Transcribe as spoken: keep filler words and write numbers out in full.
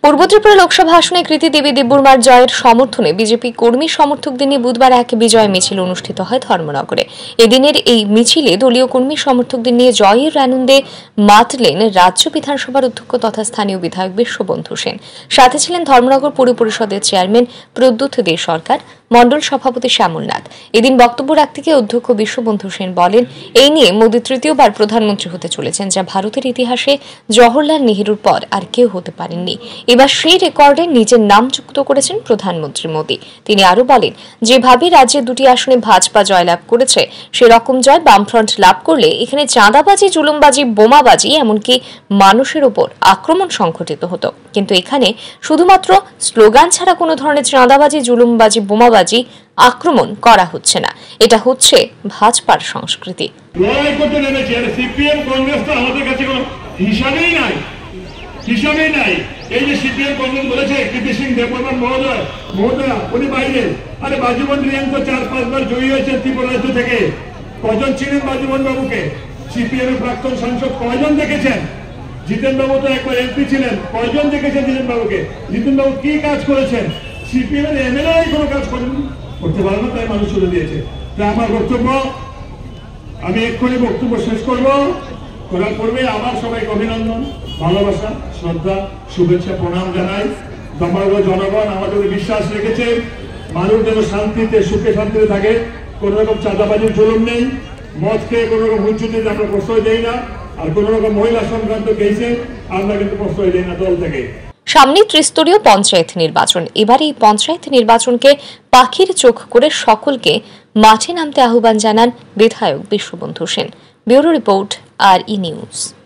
পূর্ব ত্রিপুরা লোকসভা আসনে কৃতি দেবী দেববর্মার জয়ের সমর্থনে বিজেপি কর্মী সমর্থকদের নিয়ে বুধবার এক বিজয় মিছিল অনুষ্ঠিত হয় ধর্মনগরে। এদিনের এই মিছিলে দলীয় কর্মী সমর্থকদের নিয়ে জয়ের আনন্দে মাতলেন রাজ্য বিধানসভার অধ্যক্ষ তথা স্থানীয় বিধায়ক বিশ্ববন্ধু সেন। সাথে ছিলেন ধর্মনগর পৌর পরিষদের চেয়ারম্যান প্রদ্যুৎ দে সরকার, মণ্ডল সভাপতি শ্যামলনাথ। এদিন বক্তব্য রাখতে গিয়ে অধ্যক্ষ বিশ্ববন্ধু সেন বলেন, এই নিয়ে মোদী তৃতীয়বার প্রধানমন্ত্রী হতে চলেছেন, যা ভারতের ইতিহাসে জওহরলাল নেহরুর পর আর কেউ হতে পারেননি। এবার সেই রেকর্ডে নিজের নাম যুক্ত করেছেন প্রধানমন্ত্রী মোদী। তিনি আরো বলেন, যেভাবে রাজ্যের দুটি আসনে ভাজপা জয়লাভ করেছে, সেরকম জয় বামফ্রন্ট লাভ করলে এখানে চাঁদাবাজি, জুলুমবাজি, বোমাবাজি, এমনকি মানুষের উপর আক্রমণ সংঘটিত হতো। কিন্তু এখানে শুধুমাত্র স্লোগান ছাড়া কোনো ধরনের চাঁদাবাজি, জুলুমবাজি, বোমাবাজি, আক্রমণ করা হচ্ছে না। এটা হচ্ছে ভাজপার সংস্কৃতি। লড়াই করতে নেমেছে সিপিএম, কংগ্রেস তো আমাদের কাছে কোনো হিসাবেই নাই, হিসাবেই নাই। এই যে সিপিএম কংগ্রেস বলেছে কৃতি সিং দেববর্মা মহোদয় মহোদয়া উনি বাইরে, আরে বাজুবন রিয়াঙ্ক চার পাঁচবার জয়ী হয়েছেন ত্রিপুরা রাজ্য থেকে। কজন ছিলেন বাজুবন বাবুকে? সিপিএম এর প্রাক্তন সাংসদ কয়জন দেখেছেন? জিতেন বাবু তো একবার এমপি ছিলেন, কয়জন দেখেছেন জিতেন বাবুকে? জিতেন বাবু কি কাজ করেছেন? সিপিএম এর এমএলএ কোনো কাজ করেন করতে পারে না, তাই মানুষ চলে দিয়েছে। তাই আমার বক্তব্য, আমি এক্ষুনি বক্তব্য শেষ করব। করার পূর্বে আবার সবাইকে অভিনন্দন, ভালোবাসা, শ্রদ্ধা, শুভেচ্ছা, প্রণাম জানাই। ধর্মনগর জনগণ আমাদের বিশ্বাস রেখেছে মানুষ যেন শান্তিতে, সুখে শান্তিতে থাকে। কোন রকম চাঁদাবাজির জুলুম নেই, মদ খেয়ে কোন রকম হুঁচুতে আমরা প্রশ্রয় দেই না, আর কোন রকম মহিলা সংক্রান্ত কেসে আমরা কিন্তু প্রশ্রয় দেই না দল থেকে। সামনে ত্রিস্তরীয় পঞ্চায়েত নির্বাচন। এবার এই পঞ্চায়েত নির্বাচনকে পাখির চোখ করে সকলকে মাঠে নামতে আহ্বান জানান বিধায়ক Biswabandhu Sen. Bureau report, R E news.